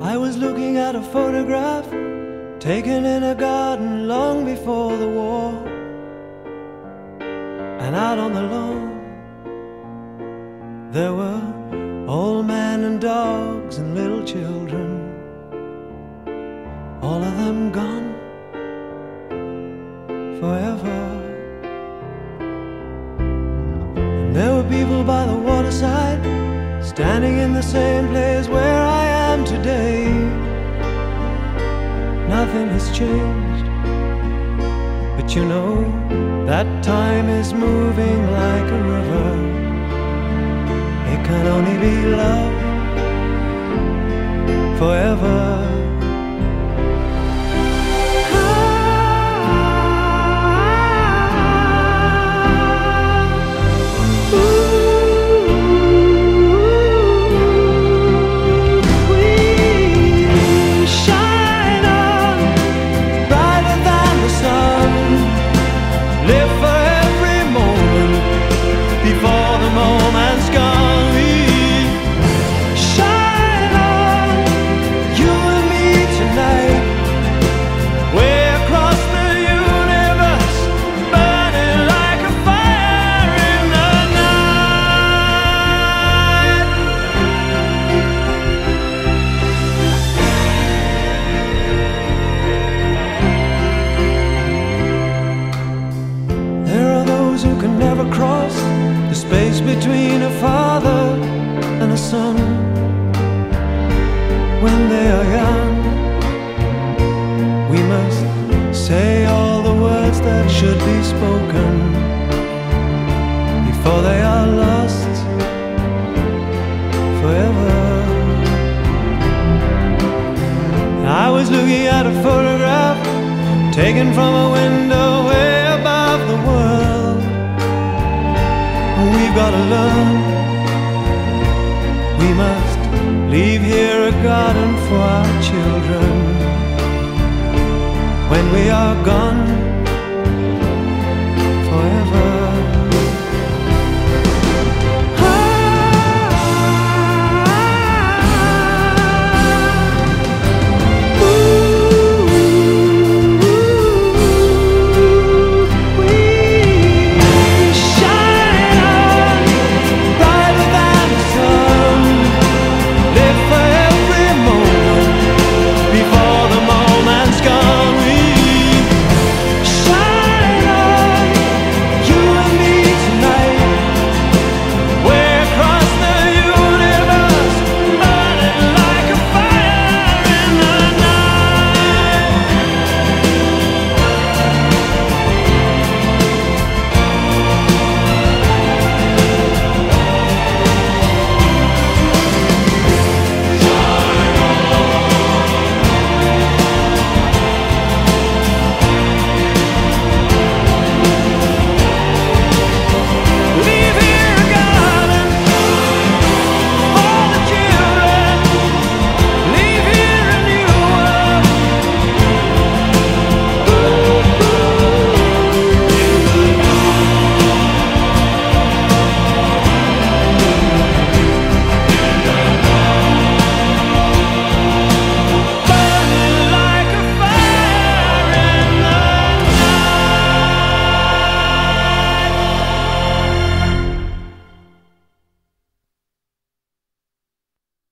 I was looking at a photograph taken in a garden long before the war. And out on the lawn there were old men and dogs and little children, all of them gone forever. And there were people by the waterside, standing in the same place where I am today. Nothing has changed, but you know that time is moving like a river. It can only be love forever. Who can never cross the space between a father and a son when they are young. We must say all the words that should be spoken before they are lost forever. I was looking at a photograph taken from a window way above the world. We've got to learn. We must leave here a garden for our children when we are gone.